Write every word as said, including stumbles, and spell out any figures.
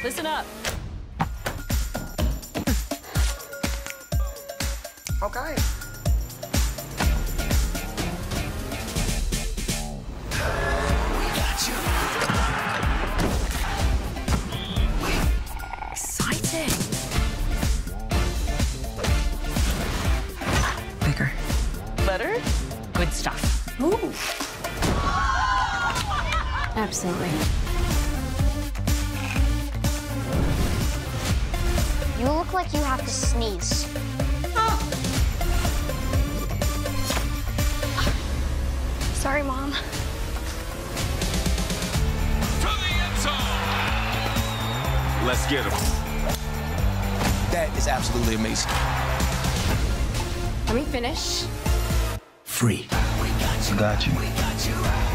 Listen up. Okay. Exciting. Bigger. Better? Good stuff. Ooh. Absolutely. You look like you have to sneeze. Oh. Sorry, Mom. To the end zone. Let's get him. That is absolutely amazing. Let me finish. Free. Got you.